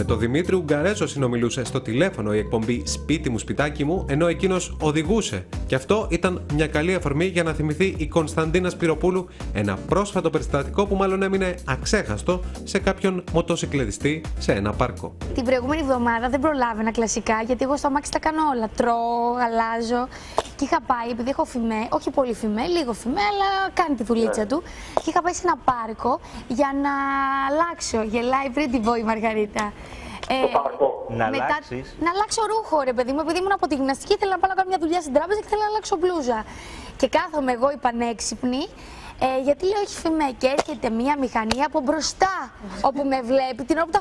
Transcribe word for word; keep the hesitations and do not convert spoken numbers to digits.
τον Δημήτρη Ουγγαρέζο συνομιλούσε στο τηλέφωνο η εκπομπή «Σπίτι μου, σπιτάκι μου», ενώ εκείνος οδηγούσε. Και αυτό ήταν μια καλή αφορμή για να θυμηθεί η Κωνσταντίνα Σπυροπούλου ένα πρόσφατο περιστατικό που μάλλον έμεινε αξέχαστο σε κάποιον μοτοσυκλετιστή σε ένα πάρκο. Την προηγούμενη εβδομάδα δεν προλάβαινα κλασικά, γιατί εγώ στο αμάξι τα κάνω όλα. Τρώω, αλλάζω. Και είχα πάει, επειδή έχω φημέ, όχι πολύ φημέ, λίγο φημέ, αλλά κάνει τη δουλίτσα yeah. του. Και είχα πάει σε ένα πάρκο για να αλλάξω. Γελάει πριν την πω η Μαργαρίτα. Ε, να μετά, αλλάξεις. Να αλλάξω ρούχο, ρε παιδί μου, επειδή ήμουν από τη γυμναστική, ήθελα να πάω να κάνω μια δουλειά στην τράπεζα και ήθελα να αλλάξω μπλούζα. Και κάθομαι εγώ η πανέξυπνη, ε, γιατί λέω έχει φημέ. Και έρχεται μια μηχανή από μπροστά, όπου με βλέπει, την ώρα που τα